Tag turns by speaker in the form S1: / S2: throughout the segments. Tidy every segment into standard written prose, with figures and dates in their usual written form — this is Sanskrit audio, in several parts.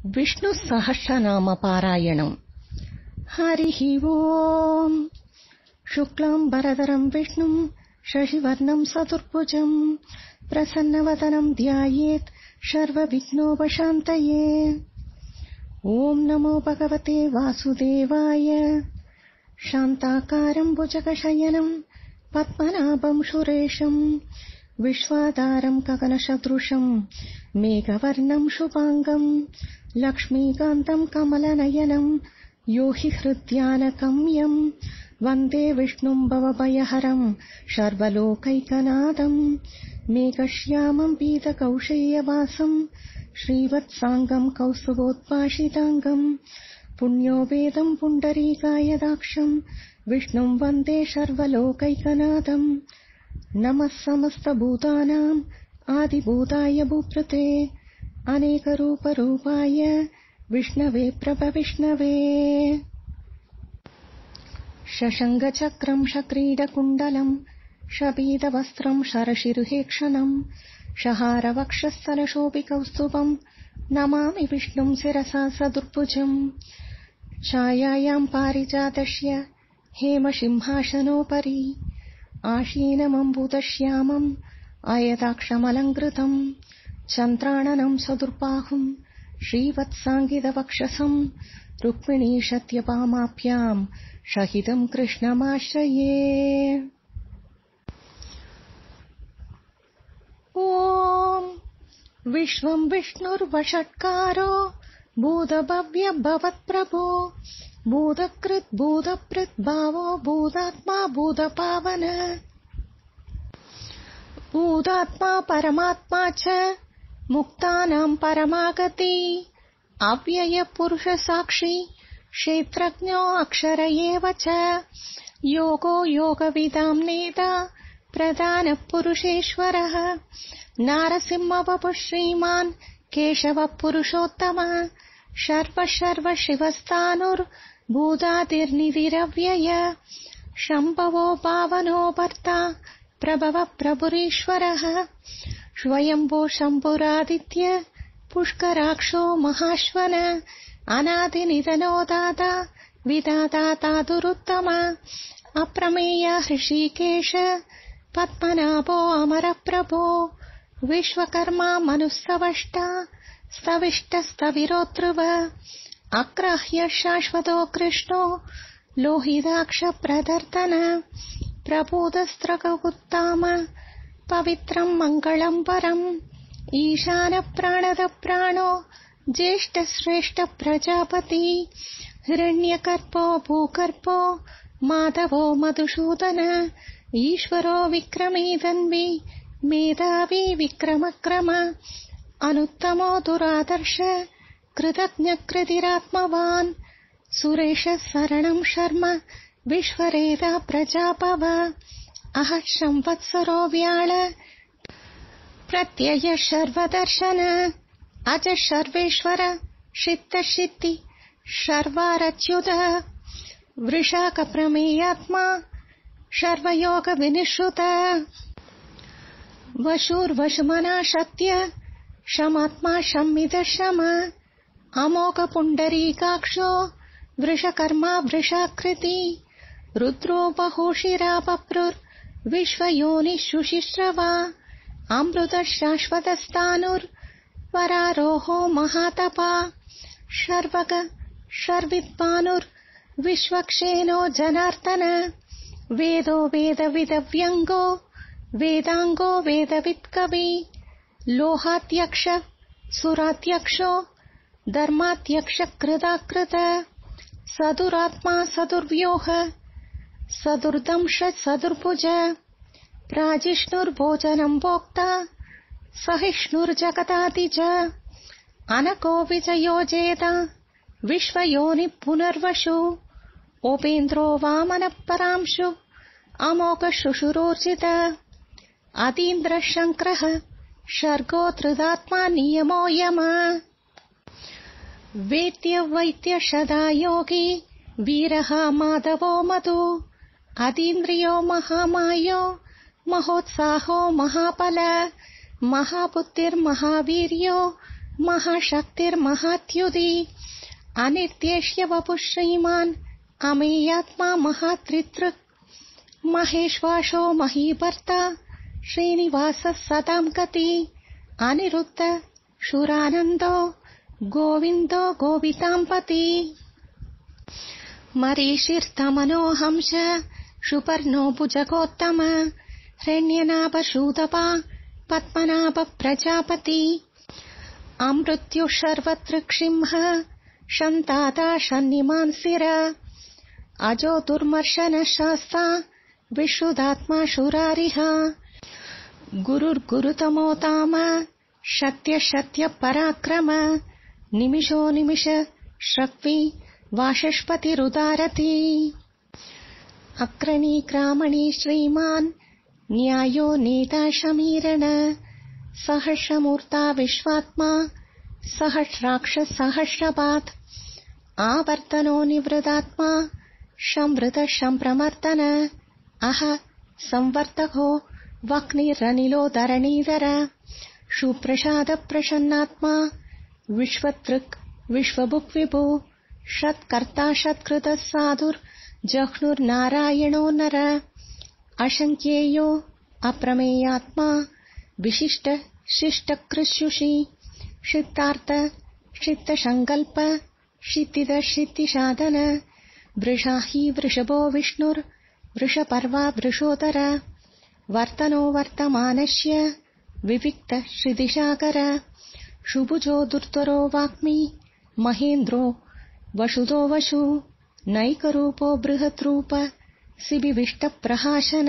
S1: विष्णु सहस्रनाम पारायणम्। हरिः ओम्। शुक्लाम्बरधरम् विष्णुम् शशिवर्णम् चतुर्भुजम् प्रसन्नवदनम् ध्यायेत् सर्वविघ्नोपशान्तये। ॐ नमो भगवते वासुदेवाय। शान्ताकारम् भुजगशयनम् पद्मनाभम् सुरेशम् विश्वाधारम् गगनसदृशम् मेघवर्णम् शुभाङ्गम् लक्ष्मीकान्तम् कमलनयनम् योहि हृद्यानगम्यम् वन्दे विष्णुम् भवभयहरम् सर्वलोकैकनाथम् मेघश्यामम् पीतकौशेयवासम् श्रीवत्साङ्गम् कौस्तुभोद्भाषिताङ्गम् पुण्यो वेदम् पुण्डरीकायदाक्षम् विष्णुम् वन्दे सर्वलोकैकनाथम्। नमः समस्तभूतानाम् आदिभूताय भूभृते अनेकरूपरूपाय विष्णवे प्रभविष्णवे। शशङ्खचक्रम् शक्रीडकुण्डलम् शपीतवस्त्रम् शरशिरुहेक्षणम् शहारवक्षस्थलशोभिकौस्तुभम् नमामि विष्णुम् शिरसा सदुर्भुजम्। छायायाम् पारिजातस्य हेमसिंहासनोपरि आसीनमम्बुदश्यामम् आयताक्षमलङ्कृतम् चन्द्राननम् सदुर्बाहुम् श्रीवत्साङ्गितवक्षसम् रुक्मिणी सत्यभामाभ्याम् सहितम् कृष्णमाश्रये। ॐ विश्वम् विष्णुर्वषट्कारो भूतभव्य भवत्प्रभो भूतकृत् भूतभृत् भावो भूतात्मा भूतपावन भूतात्मा परमात्मा च मुक्तानां परमागति अव्यय पुरुष साक्षी क्षेत्रज्ञो अक्षर एव च योगो योगविदां नेता प्रधान पुरुषेश्वरः नारसिंहवपुः श्रीमान् केशव पुरुषोत्तम सर्व शिवस्थानुर्भूतादिर्निधिरव्यय शम्भवो पावनो भर्ता प्रभव प्रभुरीश्वरः स्वयंभो शम्भुरादित्य पुष्कराक्षो महाश्वन अनादिनिधनो दाता विधाता तादुरुत्तम अप्रमेय हृषीकेश पद्मनाभो अमरप्रभो विश्वकर्मा मनुस्तवष्टा स्तविष्टस्तविरोध्रुव अग्राह्य शाश्वतो कृष्णो लोहिताक्ष प्रदर्दन प्रबोधस्त्रगुत्ताम पवित्रम् मङ्गलम् परम् ईशान प्राणद प्राणो ज्येष्ठ श्रेष्ठ प्रजापति हिरण्यगर्भो भूगर्भो माधवो मधुसूदन ईश्वरो विक्रमे धन्वी मेधावी विक्रमक्रम अनुत्तमो दुरादर्श कृतज्ञ कृतिरात्मवान् सुरेश शरणं शर्म विश्वरेता प्रजापव अह संवत्सरो व्याळ प्रत्यय सर्वदर्शन अज सर्वेश्वर सिद्धसिद्धि सर्वारच्युत वृषाक प्रमेयात्मा सर्वयोग विनिश्रुत वशुर्वशुमना सत्य शमात्मा शम्मिद शम अमोघ पुण्डरीकाक्षो वृषकर्मा वृषाकृति रुद्रो बहुशिरा बभ्रुर्विश्वयोनिः शुचिस्रवा अमृत शाश्वतस्थाणुर्वरारोहो महातपा शर्वग शर्विद्भानुर्विश्वक्षेनो जनार्दन वेदो वेदविदव्यङ्गो वेदाङ्गो वेदवित्कवि लोहाध्यक्ष सुराध्यक्षो धर्माध्यक्ष कृताकृत सदुरात्मा सदुर्व्योह सदुर्दंश सदुर्भुज प्राजिष्णुर्भोजनं भोक्ता सहिष्णुर्जगदादिज अनको विजयो जेता विश्वयोनि पुनर्वसु उपेन्द्रो वामन परांशु अमोघ शुशुरोर्जित अतीन्द्र शङ्करः शर्गो धृतात्मा नियमो यम वेद्य वैद्य सदा योगी वीरः माधवो मधु अतीन्द्रियो महामायो महोत्साहो महाबल महाबुद्धिर्महावीर्यो महाशक्तिर्महात्युदी अनिर्देश्य वपुः श्रीमान् अमेयात्मा महात्रितृक् महेश्वासो महीभर्ता श्रीनिवासः सतां गति अनिरुद्ध शूरानन्दो गोविन्दो गोविताम्पति मरीषिर्तमनोहंस शुपर्णो भुजगोत्तम हिरण्यनाभ शूदपा पद्मनाभ प्रजापति अमृत्युः शर्वतृक्सिंह शन्ताता शन्निमांसिर अजो दुर्मर्शन शास्ता विश्रुदात्मा शूरारिः गुरुर्गुरुतमोताम सत्य सत्य पराक्रम निमिषो निमिष श्रक्वि वाचस्पतिरुदारति अग्रणी ग्रामणी श्रीमान् न्यायो नेता शमीरण सहस्रमूर्ता विश्वात्मा सहस्राक्ष सहस्रपात् आवर्तनो निवृतात्मा संवृत संप्रमर्दन अह संवर्तको वह्निरनिलो धरणीधर सुप्रसाद प्रसन्नात्मा विश्वतृक् विश्वभुक् विभु षत्कर्ता षत्कृत साधुर्जह्नुर्नारायणो नर अशङ्क्येयो अप्रमेयात्मा विशिष्ट शिष्टकृष्युषि सिद्धार्थ सिद्धसङ्कल्प सिद्धिद सिद्धिसाधन वृषाहि वृषभो विष्णुर्वृषपर्वा वृषोदर वर्तनो वर्तमानस्य विविक्त श्रीदिशाकर शुभुजो दुर्धरो वाग्मी महेन्द्रो वसुदो वसु नैकरूपो बृहद्रूप सिबिविष्टप्रहासन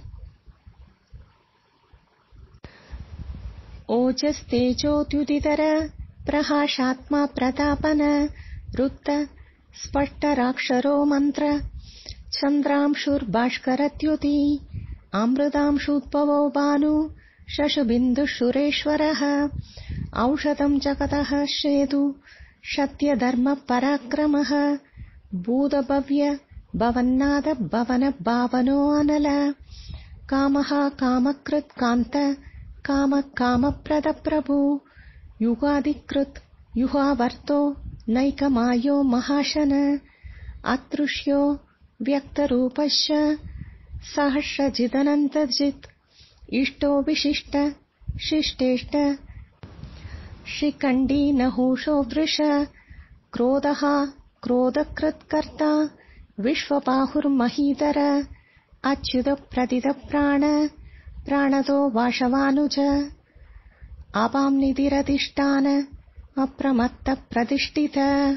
S1: ओजस्तेजोद्युदितर प्रहासात्मा प्रतापन रुद्र स्पष्टराक्षरो मन्त्र चन्द्रांशुर्भास्करद्युति अमृतांशुद्भवो भानु शशुबिन्दुः औषधं जगतः श्रेदु सत्यधर्म पराक्रमः भूतभव्य भवन्नाद भवन भावनो अनल कामः कामकृत् कान्त काम कामप्रद प्रभु युगादिकृत् युहावर्तो नैकमायो महाशन अदृश्यो व्यक्तरूपश्च सहस्रजिदनन्तजित् इष्टो विशिष्ट शिष्टेष्ट शिखण्डी नहुषो वृष क्रोधः क्रोधकृत्कर्ता विश्वबाहुर्महीधर अच्युत प्रदित प्राण प्राणदो वाशवानुज आपां निधिरधिष्ठान अप्रमत्त प्रतिष्ठित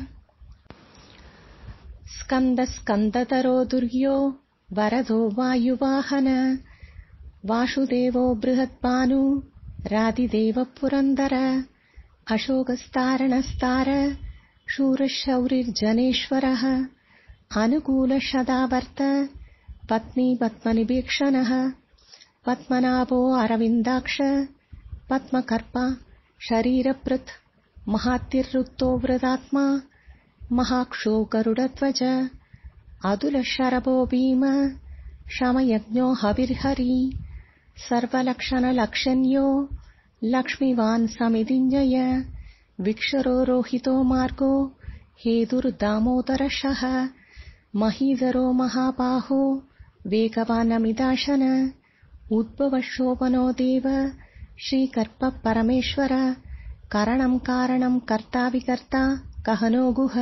S1: स्कन्द स्कन्दतरो दुर्यो वरदो वायुवाहन वासुदेवो बृहद्भानु रादिदेव पुरन्दर अशोकस्तारणस्तार शूरशौरिर्जनेश्वरः अनुकूलशदावर्त पत्नी पद्मनिभीक्षणः पद्मनाभो अरविन्दाक्ष पद्मकर्पा शरीरभृत् महातिर्वृत्तो वृतात्मा महाक्षो गरुडध्वज अतुलशरभो भीम शमयज्ञो हविर्हरि सर्वलक्षणलक्षण्यो लक्ष्मीवान् समितिञ्जय विक्षरो रोहितो मार्गो हेतुर्दामोदरशः महीधरो महाबाहो वेगवानमिदाशन उद्भवशोभनो देव श्रीकर्प परमेश्वर करणं कारणं कर्ता विकर्ता कहनो गुह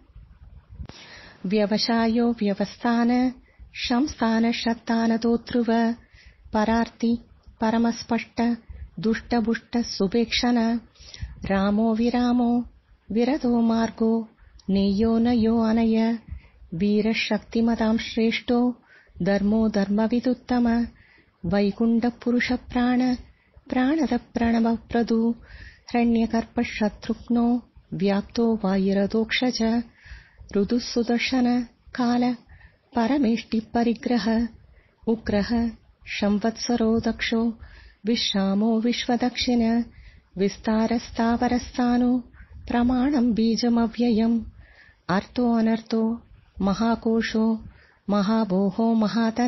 S1: व्यवसायो व्यवस्थान संस्थान शतानतोध्रुव परार्ति परमस्पष्ट दुष्टबुष्ट सुभेक्षण रामो विरामो विरतो मार्गो नेयो नयो अनय वीरशक्तिमतां श्रेष्ठो धर्मो धर्मविदुत्तम वैकुण्ठपुरुषप्राण प्राणद प्रणवप्रदु हिरण्यकर्पशत्रुघ्नो व्याप्तो वायुरधोक्षज ऋतुसुदर्शन काल परमेष्टिपरिग्रह उग्रः संवत्सरो दक्षो विश्रामो विश्वदक्षिण विस्तारस्तावरस्थानो प्रमाणं बीजमव्ययम् अर्थो अनर्थो महाकोशो महाभोहो महातन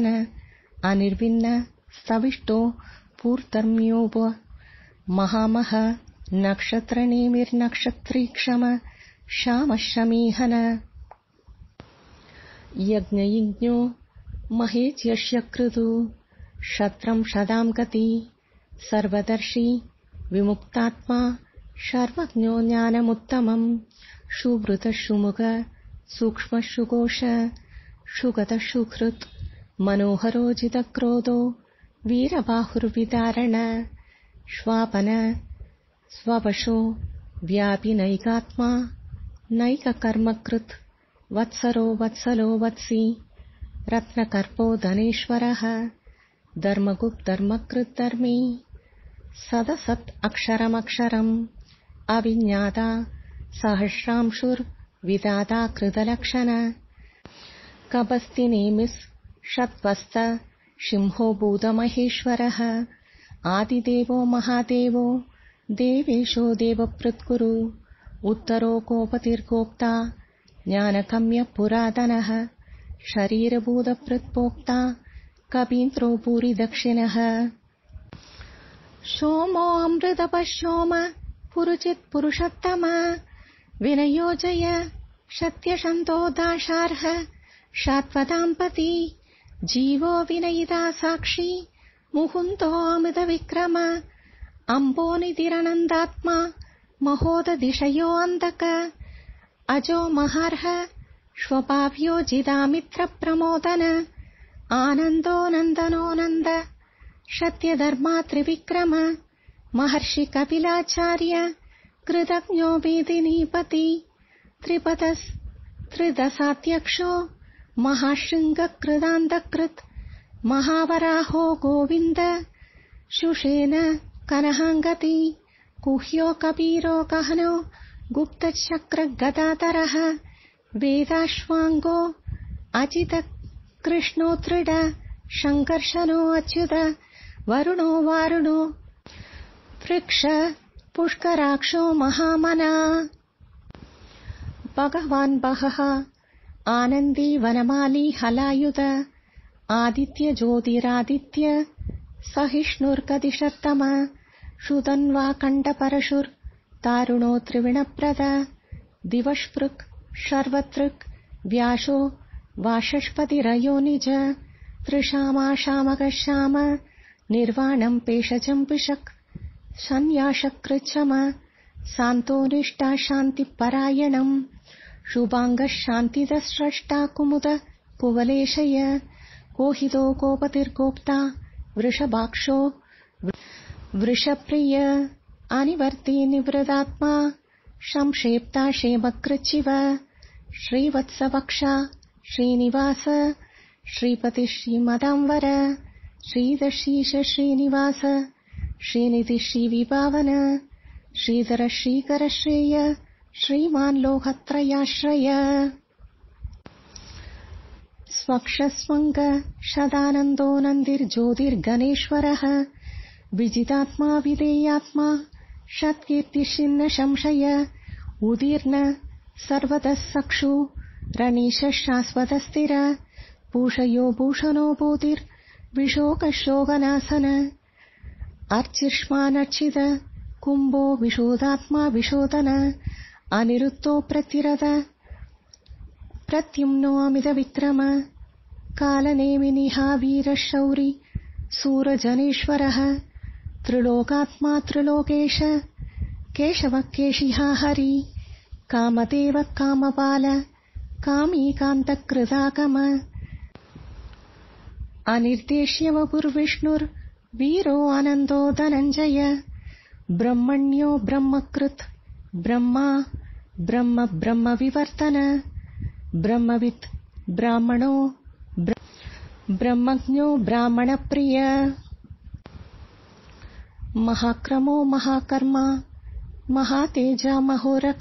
S1: अनिर्विन्न स्तविष्टो पूर्तर्म्योप महामह नक्षत्रनेमिर्नक्षत्रीक्षम श्यामशमीहन यज्ञयज्ञो महेत्यस्य कृतु क्षत्रं शदां गति सर्वदर्शी विमुक्तात्मा सर्वज्ञो ज्ञानमुत्तमं सुवृतः सुमुख सूक्ष्मः सुकोश सुगतः सुहृत् मनोहरो जितक्रोधो वीरबाहुर्विदारण श्वापन स्ववशो व्यापि नैकात्मा नैककर्मकृत् वत्सरो वत्सलो वत्सी रत्नकर्पो धनेश्वरः धर्मगुप्तर्मकृद्धर्मी सदसत् अक्षरमक्षरम् अविज्ञाता सहस्रांशुर्विदाता कृतलक्षण कबस्तिनेमिस् षत्वस्त सिंहो भूतमहेश्वरः आदिदेवो महादेवो देवेशो देवपृत्कुरु उत्तरो गोपतिर्गोप्ता ज्ञानगम्य पुरातनः शरीरभूतपृत्पोक्ता कपीन्द्रो भूरि दक्षिणः सोमो अमृतपः सोम पुरुचित् पुरुषोत्तम विनयोजय सत्यसन्तो दाशार्ह शाश्वताम्पति जीवो विनयिता साक्षी मुकुन्दो अमितविक्रम अम्बोनिधिरनन्दात्मा महोदधिशयो अन्तक अजो महार्ह स्वभाव्यो जिदामित्रप्रमोदन आनन्दो नन्दनो नन्द सत्यधर्मा त्रिविक्रम महर्षि कपिलाचार्य कृतज्ञो वेदिनीपति त्रिपदस्त्रिदशाध्यक्षो महाशृङ्गकृतान्तकृत् महावराहो गोविन्द शुषेण कनहाङ्गति कुह्यो कबीरो गहनो गुप्तचक्रगदाधरः वेदाश्वाङ्गो अजित कृष्णो दृढ शङ्कर्षणो अच्युत वरुणो वारुणो वृक्ष पुष्कराक्षो महामना भगवान् बहः आनन्दी वनमाली हलायुध आदित्य ज्योतिरादित्य सहिष्णुर्गदिशत्तम सुतन्वा कण्ठपरशुर् तारुणो त्रिविणप्रद दिवष्पृक् शर्वतृक् व्यासो वाचस्पतिरयो निज त्रिशामाशामकश्याम निर्वाणं पेशजं पिशक् सन्यासकृच्छम शान्तो शान्तिपरायणं शुभाङ्गः शान्तिदस्रष्टा कुमुद कुवलेशय कोहितो गोपतिर्गोप्ता वृषभाक्षो वृषप्रिय अनिवर्ती निवृतात्मा संक्षेप्ता क्षेमकृच्छिव श्रीवत्सवक्षा श्रीनिवास श्रीपति श्रीमदाम्बर श्रीदशीश श्रीनिवास श्रीनिधि श्रीविभावन श्रीधर श्रीकर श्रेय श्रीमान् लोकत्रयाश्रय स्वक्षस्वङ्ग सदानन्दो नन्दिर्ज्योतिर्गणेश्वरः विजितात्मा विधेयात्मा षत्कीर्तिशिन्न संशय उदीर्न सर्वतः सक्षु रणीश शाश्वतस्थिर भूषयो भूषणो भूतिर्विशोकशोकनाशन अर्चिष्मानर्चित कुम्भो विशोदात्मा विशोदन अनिरुद्धो प्रतिरथ प्रत्युम्नो अमितविक्रम कालनेमिनिहा वीरशौरि सूरजनेश्वरः त्रिलोकात्मा त्रिलोकेश केशवः केशिहा हरि कामदेव कामपाल कामीकान्तकृतागम अनिर्देश्य वपुर्विष्णुर्वीरो आनन्दो धनञ्जय ब्रह्मण्यो ब्रह्मकृत् ब्रह्मा ब्रह्म ब्रह्मविवर्तन ब्रह्मवित् ब्राह्मणो ब्रह्मज्ञो ब्राह्मणप्रिय महाक्रमो महाकर्मा महातेजा महोरक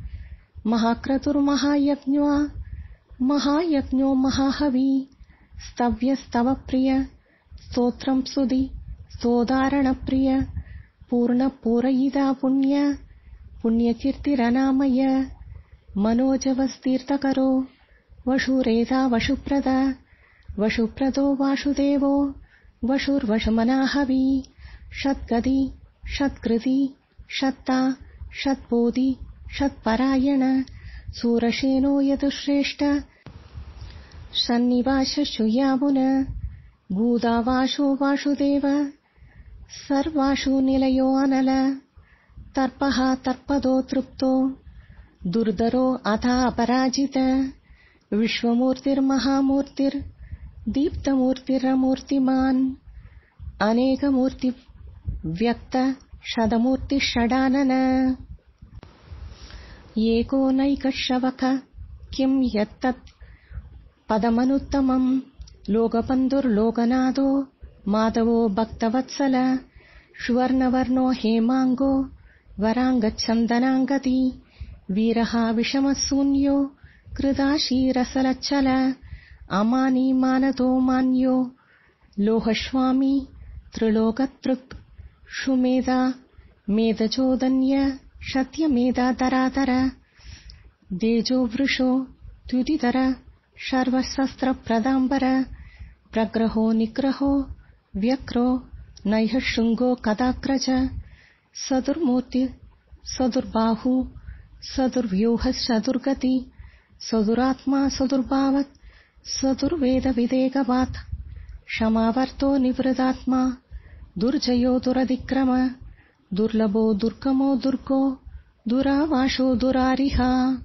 S1: महायज्ञो महाहवी स्तव्यस्तवप्रिय स्तोत्रं सुधि स्तोदारणप्रिय पूर्णपूरयिता पुण्यकीर्तिरनामय मनोजवस्तीर्थकरो वशुरेधा वशुप्रदो वासुदेवो वशुर्वशमनाहवी षद्गदी षत्कृति शत्ता शत्पोदि शत्परायण सूरसेनो यदुश्रेष्ठ सन्निवासशु यामुन भूदावासो वासुदेव सर्वासु निलयो अनल तर्पः तर्पदो तृप्तो दुर्धरो अथा अपराजित विश्वमूर्तिर्महामूर्तिर्दीप्तमूर्तिरमूर्तिमान् अनेकमूर्तिव्यक्त शतमूर्तिषडानन एको नैकश्रवक किं यत्तत् पदमनुत्तमम् लोकबन्धुर्लोकनाथो माधवो भक्तवत्सल सुवर्णवर्णो हेमाङ्गो वराङ्गचन्दनाङ्गदी वीरः विषमशून्यो कृदाशीरसलच्चल अमानी मानतो मान्यो लोहस्वामी त्रिलोकतृक् सुमेधा मेधचोदन्य सत्यमेधाधराधर तेजोवृषो द्युतिधर सर्वशस्त्रप्रदाम्बर प्रग्रहो निग्रहो व्यक्रो नैहशृङ्गो कदाग्रज सदुर्मूर्ति सदुर्बाहु सदुर्व्यूह सदुर्गति सदुरात्मा सदुर्भावत् सदुर्वेदविदेकवात् क्षमावर्तो निवृतात्मा दुर्जयो दुरतिक्रम दुर्लभो दुर्गमो दुर्गो दुरावासो दुरारिः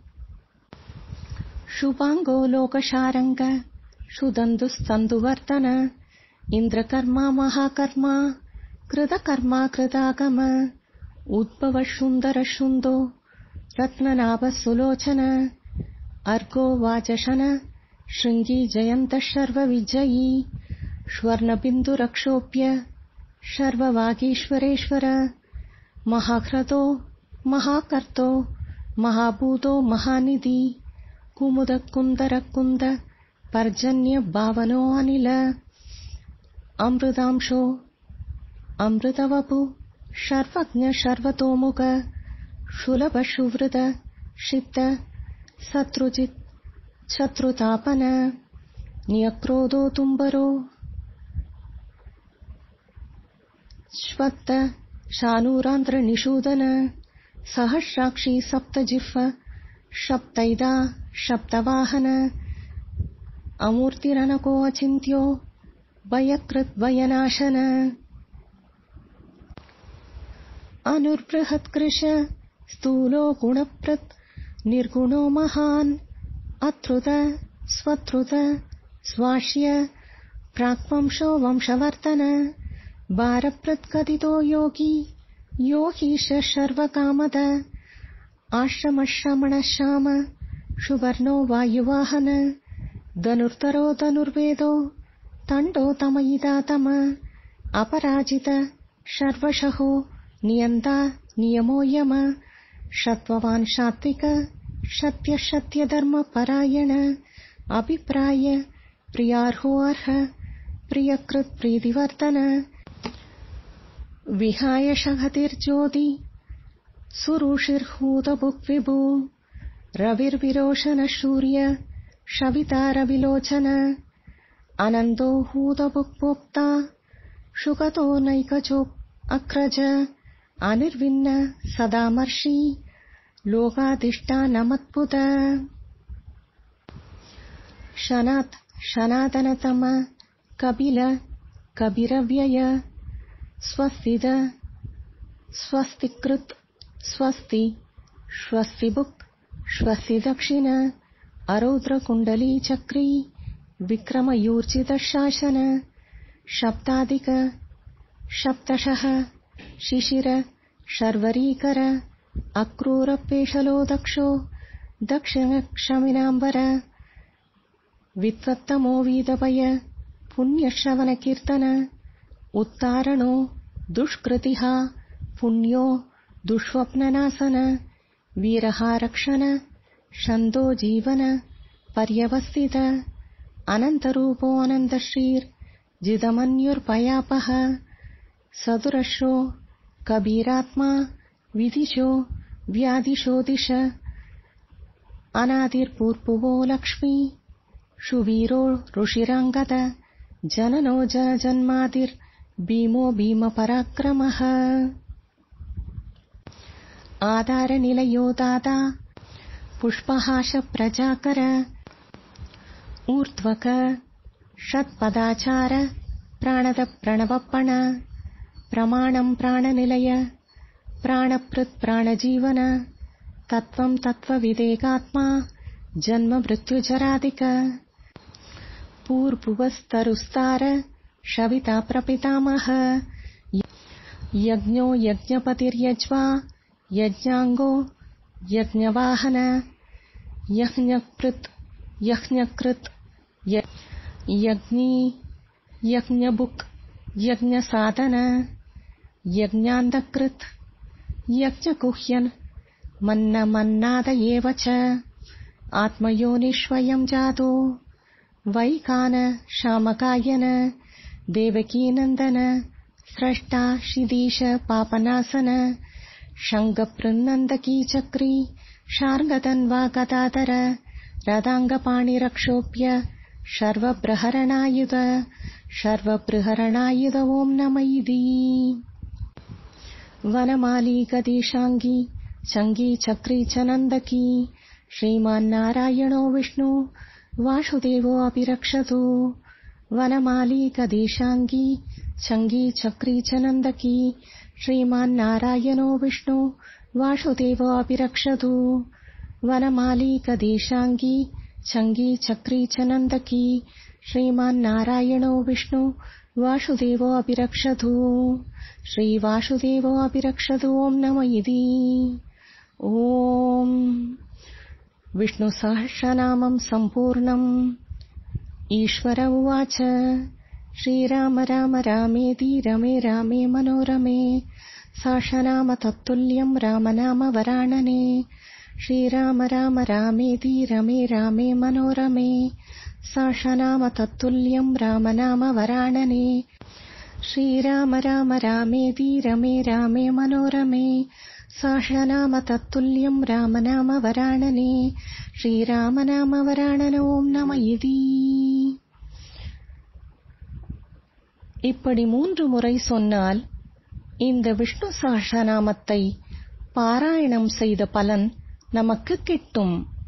S1: शुभाङ्गो लोकशारङ्ग सुदन्तुस्तन्तुवर्धन इन्द्रकर्मा महाकर्मा कृतकर्मा कृतागम उद्भव सुन्दर सुन्दो रत्ननाभ सुलोचन अर्गो वाजशन शृङ्गी जयन्त सर्वविजयी स्वर्णबिन्दुरक्षोभ्य सर्ववागीश्वरेश्वर महाघ्रतो महाकर्तो महाभूतो महानिधि कुमुद कुन्दर कुन्द पर्जन्य भावनो अनिल अमृतांशो अमृतवपु सर्वज्ञ सर्वतोमुख सुलभ सुवृत क्षिप्त शत्रुजित् शत्रुतापन नियक्रोधो तुम्बरो श्वत्त शानूरान्ध्र निषूदन सहस्राक्षी सप्तजिह्व सप्तैदा सप्तवाहन अमूर्तिरनको अचिन्त्यो भयकृद्भयनाशन अनुर्बृहत्कृश स्थूलो गुणप्रत् निर्गुणो महान् अत्रुत स्वत्रुत स्वाश्य प्राक्वंशो वंशवर्धन भारप्रत्कथितो योगी योगीश सर्वकामद आश्रमश्रमणश्याम सुवर्णो वायुवाहन धनुर्धरो धनुर्वेदो तण्डो तमयिदातम अपराजित सर्वशहो नियन्ता नियमो यम सत्त्ववान् सात्विक सत्य सत्यधर्मपरायण अभिप्राय प्रियार्हो अर्ह प्रियकृत् प्रीतिवर्धन विहाय शहतिर्ज्योति सुरुषिर्हूतभुक्विभू रविर्विरोशन सूर्य शवितारविलोचन अनन्दो हूतभुक्भोक्ता शुकतो नैकचो अग्रज अनिर्विन्न सदामर्षि लोकाधिष्ठानमद्भुत शनात् सनातनतम कपिल कपिरव्यय स्वस्तिद स्वस्तिकृत् स्वस्ति स्वस्तिभुक् स्वस्ति दक्षिण अरौद्रकुण्डली चक्री विक्रमयूर्जित शासन सप्ताधिक सप्तशः शिशिर शर्वरीकर अक्रूरपेशलो दक्षो दक्षिणक्षमिनाम्बर वित्वत्तमो वीदभय पुण्यश्रवणकीर्तन उत्तारणो दुष्कृतिः पुण्यो दुष्स्वप्ननाशन वीरः रक्षण छन्दो जीवन पर्यवस्थित अनन्तरूपो अनन्तश्रीर्जितमन्युर्भयापः सदुरश्रो कबीरात्मा विदिशो व्यादिशो दिश अनादिर्भूर्भुवो लक्ष्मी सुवीरो ऋषिरङ्गद जननो जनजन्मादिर्भीमो भीमपराक्रमः आधारनिलयो दाता पुष्पहास प्रजाकर ऊर्ध्वक षट्पदाचार प्राणद प्रणवप्पण प्रमाणं प्राणनिलय प्राणप्रत् प्राणजीवन तत्त्वं तत्त्वविदेकात्मा जन्म मृत्युजरादिक पूर्भुवस्तरुस्तार शविता प्रपितामह यज्ञो यज्ञपतिर्यज्वा यज्ञांगो यज्ञवाहन यज्ञकृत् यज्ञकृत् यज्ञी यज्ञबुक् यज्ञसाधन यज्ञान्तकृत् यज्ञगुह्यन् मन्नमन्नाद एव च आत्मयोनिष्वयं जातो वैकान शामकायन देवकीनन्दन स्रष्टा शिदीश पापनासन शङ्खपृन्नन्दकी चक्री शार्ङ्गतन्वा गदाधर रदाङ्गपाणिरक्षोभ्य शर्वबृहरणायुध ॐ नम इति वनमाली गदीशाङ्गी चङ्गी चक्री च नन्दकी श्रीमान्नारायणो विष्णु वासुदेवो अभिरक्षतु वनमाली गदीशाङ्गी चङ्गी चक्री च नन्दकी श्रीमान्नारायणो विष्णु वासुदेवो अभिरक्षतु वनमाली गदीशाङ्गी चङ्गी चक्री च नन्दकी श्रीमान्नारायणो विष्णु वासुदेवो अभिरक्षतु श्रीवासुदेवो अभिरक्षतु ॐ नम इति ॐ विष्णुसहस्रनामं सम्पूर्णम् ईश्वर उवाच श्रीराम राम रामेति रमे रामे मनोरमे सहस्रनाम तत्तुल्यं रामनाम वरानने श्रीराम राम रामेति रमे रामे मनोरमे सहस्रनाम तत्तुल्यं रामनाम वरानने श्रीराम राम रामेति रमे रामे मनोरमे सहस्रनाम तत्तुल्यं रामनाम वरानने श्रीराम नाम वरानन ॐ नम इति இப்படி 3 முறை சொன்னால் இந்த விஷ்ணு சஹஸ்ரநாமத்தை பாராயணம் செய்த பலன் நமக்கு கிட்டும்.